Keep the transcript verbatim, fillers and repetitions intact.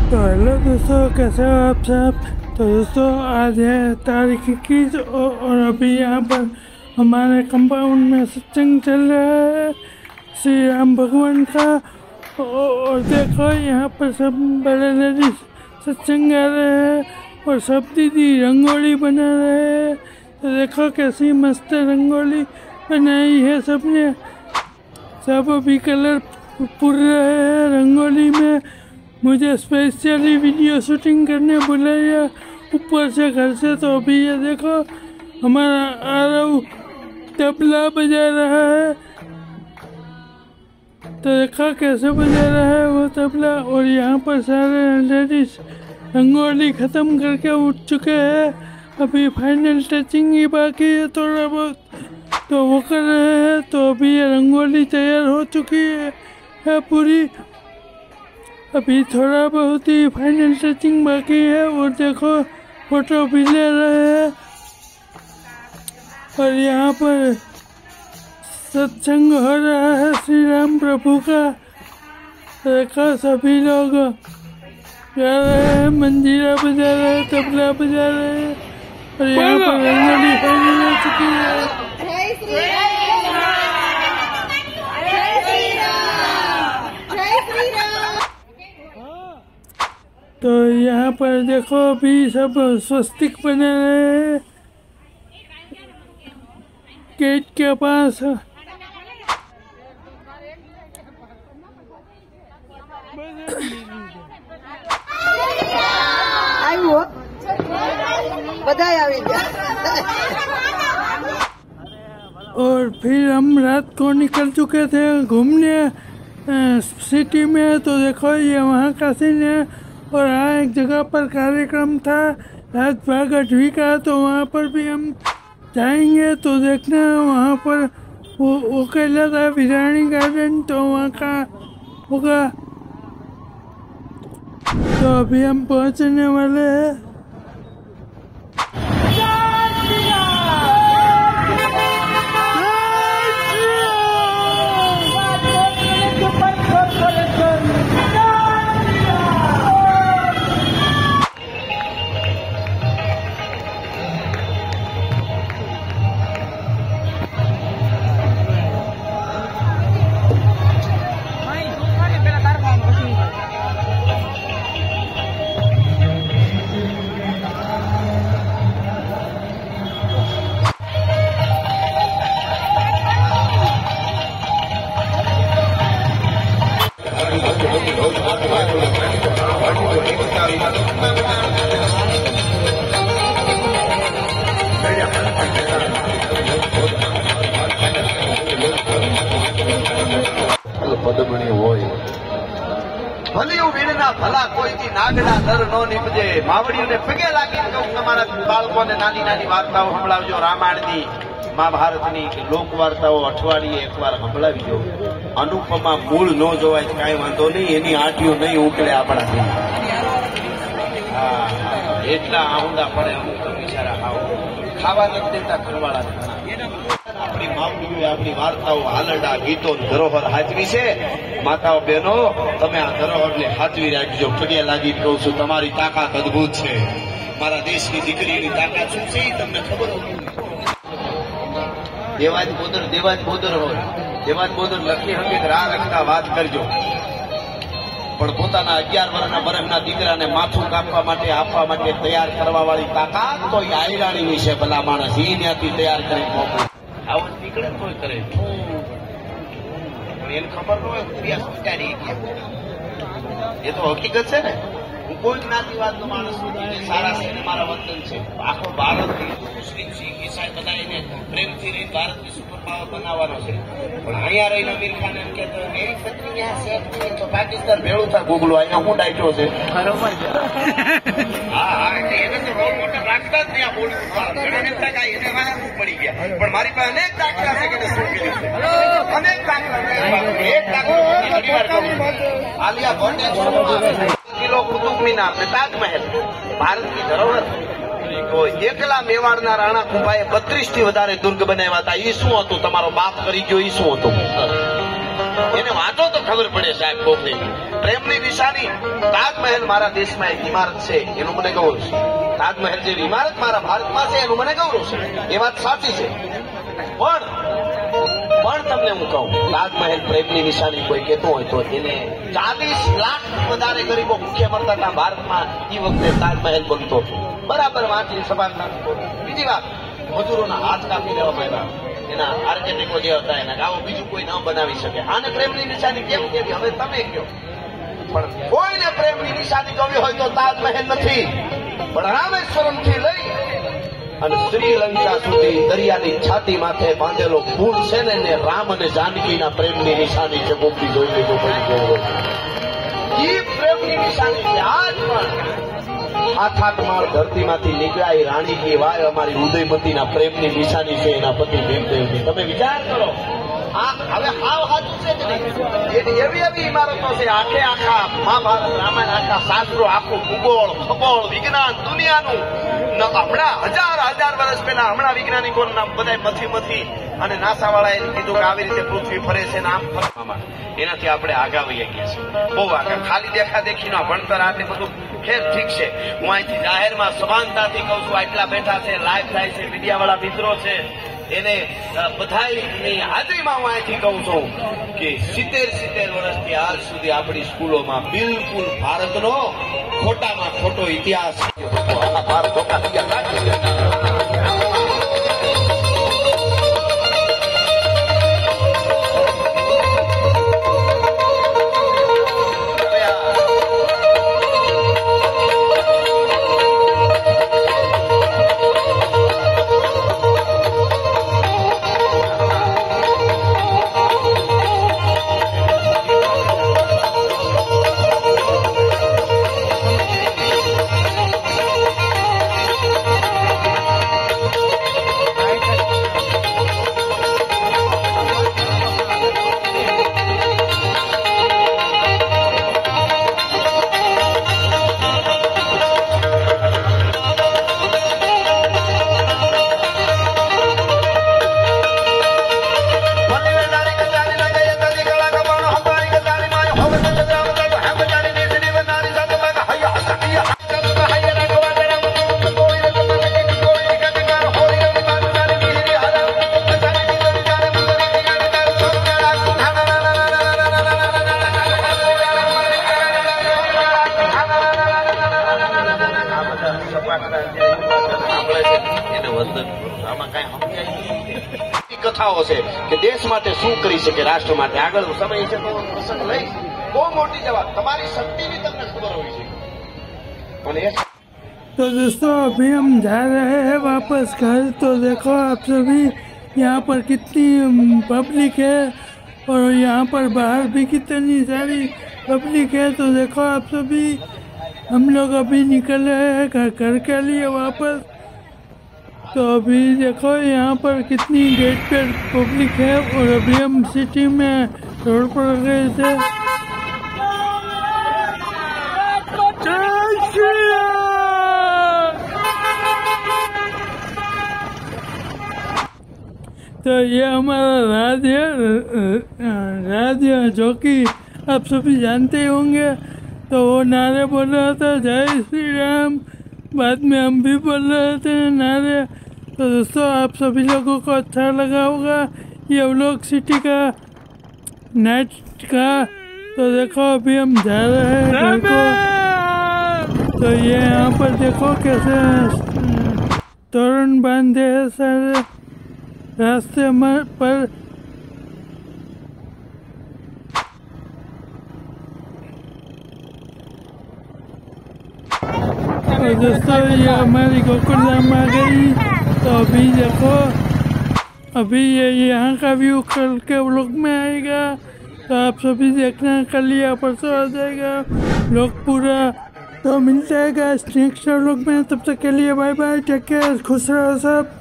तो हेलो दोस्तों, कैसे हो आप सब। तो दोस्तों आज है तारीख इक्कीस और अभी यहाँ पर हमारे कंपाउंड में सत्संग चल रहा है श्री राम भगवान का। और देखो यहाँ पर सब बड़े लेडीज सत्संग गा रहे हैं और सब दीदी रंगोली बना रहे हैं। तो देखो कैसी मस्त रंगोली बनाई है सबने। सब अभी कलर पुर रहे हैं रंगोली में। मुझे स्पेशली वीडियो शूटिंग करने बुलाया ऊपर से घर से। तो अभी ये देखो हमारा आरव तबला बजा रहा है। तो देखो कैसे बजा रहा है वो तबला। और यहाँ पर सारे लेडीज रंगोली ख़त्म करके उठ चुके हैं। अभी फाइनल टचिंग ही बाकी है थोड़ा बहुत, तो वो कर रहे हैं। तो अभी ये रंगोली तैयार हो चुकी है, है पूरी। अभी थोड़ा बहुत ही फाइनल टचिंग बाकी है। और देखो फोटो भी ले रहे हैं। और यहाँ पर सत्संग हो रहा है श्री राम प्रभु का। देखो सभी लोग गा रहे हैं, मंजीरा बजा रहे हैं, तबला बजा रहे हैं। और यहाँ पर रंगोली फाइनल हो चुकी है। तो यहाँ पर देखो अभी सब स्वस्तिक बना रहे हैं गेट के पास। और फिर हम रात को निकल चुके थे घूमने सिटी में। तो देखो ये वहाँ का सीन है। और हाँ, एक जगह पर कार्यक्रम था राजबाग अठवी का, तो वहाँ पर भी हम जाएंगे। तो देखना वहाँ पर वो वो कहला था विरानी गार्डन, तो वहाँ का होगा। तो अभी हम पहुँचने वाले हैं। પદમણી હોય ભલિયું વીણના ભલા કોઈથી નાગડા દર નો નીપજે. માવડીઓને પગે લાગીને કહું, તમારા બાળકોને નાની નાની વાર્તાઓ સંભળાવજો. રામાયણની, મહાભારતની કે લોક વાર્તાઓ અઠવાડિયે એકવાર સંભળાવીજો. અનુપમા મૂળ ન જોવાય કાંઈ વાંધો નહીં, એની આંટીઓ નહીં ઉકળે આપણાથી. હા, એટલા આઉંડા પડે અમુક બિચારા ખાવ ખાવા નથી દેતા ઘરવાળા. આપણી માવડીઓએ આપણી વાર્તાઓ, હાલરડા, ગીતો, ધરોહર હાચવી છે. માતાઓ બહેનો, તમે આ ધરોહરને હાચવી રાખજો. પગે લાગી કહું છું, તમારી તાકાત અદભુત છે. મારા દેશની દીકરીની તાકાત શું છે તમને ખબર હોય. દેવાજ બોદર દેવાજ બોદર હોય, દેવાજ બોદર લખી હંગે રાહ લખતા વાત કરજો. પણ પોતાના અગિયાર વર્ષના બરફના દીકરાને માથું કાપવા માટે આપવા માટે તૈયાર કરવા વાળી તાકાત તો એ આયરાણીની છે. ભલા માણસ એ ત્યાંથી તૈયાર કરી મોકલું. આવું નીકળે તોય કરે, પણ એને ખબર ન હોય ક્રિયા સ્વીકારી. એ તો હકીકત છે ને. હું કોઈ જ્ઞાતિવાદનો માણસ નથી. સારા છે મારા વતન છે. આખો ભારત મુસ્લિમ શીખ ઈસાઈ બધા એને પ્રેમથી રહી ભારતની સુપર પાવર બનાવવાનો છે. પણ અહીંયા રહીને અમીર ખાન એમ કે મેરી પત્ની ત્યાં સેફ નહીં તો પાકિસ્તાન ભેળું થાય. ગૂગલો અહીંયા હું ડાયટો છે. બરોબર. હા હા, એટલે એને તો રોલ મોટો રાખતા જ નહીં. આ બોલવું એને વાહન પડી ગયા. પણ મારી પાસે અનેક દાખલા છે કે શું કર્યું. અનેક દાખલા. એક દાખલો આલિયા ભટ્ટ કિલો કુતુબ મિનાર ને તાજમહેલ ભારતની ધરોહર. તો એકલા મેવાડના રાણા કુંભાએ બત્રીસ થી વધારે દુર્ગ બનાવ્યા હતા. એ શું હતું? તમારો બાપ કરી ગયો એ શું હતું? એને વાંચો તો ખબર પડે સાહેબ કોકને. પ્રેમની નિશાની તાજમહેલ મારા દેશમાં એક ઇમારત છે, એનું મને ગૌરવ છે. તાજમહેલ જેવી ઇમારત મારા ભારતમાં છે, એનું મને ગૌરવ છે. એ વાત સાચી છે. પણ પણ તમને હું કહું, તાજમહેલ પ્રેમની નિશાની કોઈ કહેતો હોય તો એને ચાલીસ લાખ વધારે ગરીબો ભૂખ્યા મરતા હતા ભારતમાં એ વખતે તાજમહેલ બનતો હતો. બરાબર વાંચી સભાન. બીજી વાત, મજૂરોના હાથ કાપી દેવામાં આવ્યા, એના આર્કિટેક્ટો જે હતા એના આવું બીજું કોઈ ન બનાવી શકે. આને પ્રેમની નિશાની કેમ કેવી હવે તમે કહો. પણ કોઈને પ્રેમની નિશાની ગમી હોય તો તાજમહેલ નથી, પણ રામેશ્વરમ થી લઈ અને શ્રીલંકા સુધી દરિયાની છાતી માથે બાંધેલો પુલ છે ને એને રામ અને જાનકીના પ્રેમની નિશાની છે. ગોપી જોઈ લેજો પછી પ્રેમની નિશાની છે. આજ પણ હાથ હાથ માળ ધરતીમાંથી નીકળાય રાણી કી વાય અમારી ઉદયમતીના પ્રેમની નિશાની છે એના પતિ ભીમદેવની. તમે વિચાર કરો, આ હવે હાવ સાચું છે કે નહીં? એવી એવી ઇમારતો છે આખે આખા મહાભારત રામાયણ આખા શાસ્ત્રો આખું ભૂગોળ ખગોળ વિજ્ઞાન દુનિયાનું હમણાં હજાર હજાર વર્ષ પહેલા હમણાં વૈજ્ઞાનિકોનું નામ બધા મથી મથી અને નાસા વાળાએ કીધું કે આવી રીતે પૃથ્વી ફરે છે ને આમ ફરવામાં એનાથી આપણે આગા વહી ગયા છીએ, બહુ આગળ. ખાલી દેખા દેખીનો ભણતર આ બધું ખેર ઠીક છે. હું અહીંથી જાહેરમાં સભાનતાથી કહું છું, આટલા બેઠા છે, લાઈવ થાય છે, મીડિયા વાળા મિત્રો છે, એને બધાની હાજરીમાં હું અહીંથી કહું છું કે સિત્તેર સિત્તેર વર્ષથી આજ સુધી આપણી સ્કૂલોમાં બિલકુલ ભારતનો ખોટામાં ખોટો ઇતિહાસ ભારત ધોકા થઈ ગયા. કથાઓ છે કે દેશ માટે શું કરી શકે, રાષ્ટ્ર માટે આગળ સમય છે તો પ્રસંગ લઈ બહુ મોટી જવાબ તમારી શક્તિની તમને ખબર હોવી જોઈએ. પણ तो दोस्तों अभी हम जा रहे हैं वापस घर. तो देखो आप सभी यहाँ पर कितनी पब्लिक है और यहाँ पर बाहर भी कितनी सारी पब्लिक है. तो देखो आप सभी हम लोग अभी निकल रहे हैं घर घर के लिए वापस. तो अभी देखो यहाँ पर कितनी गेट पे पब्लिक है और अभी हम सिटी में रोड पर गए थे. तो ये हमारा राज्य राज्य जो कि आप सभी जानते ही होंगे. तो वो नारे बोल रहा था जय श्री राम, बाद में हम भी बोल रहे थे नारे. तो दोस्तों आप सभी लोगों को अच्छा लगा होगा ये व्लॉग सिटी का नाइट का. तो देखो अभी हम जा रहे हैं घर को. तो ये यहाँ पर देखो कैसे तोरण बांधे हैं सारे रास्ते पर. और दोस्तों ये हमारी गोकुलधाम आ गई. तो अभी देखो अभी ये यहाँ का व्यू कल के व्लॉग में आएगा. तो आप सभी देखना कल या परसों आ जाएगा व्लॉग पूरा. तो मिलते हैं नेक्स्ट व्लॉग में. तब तक के लिए बाय बाय, टेक केयर, खुश रहो सब.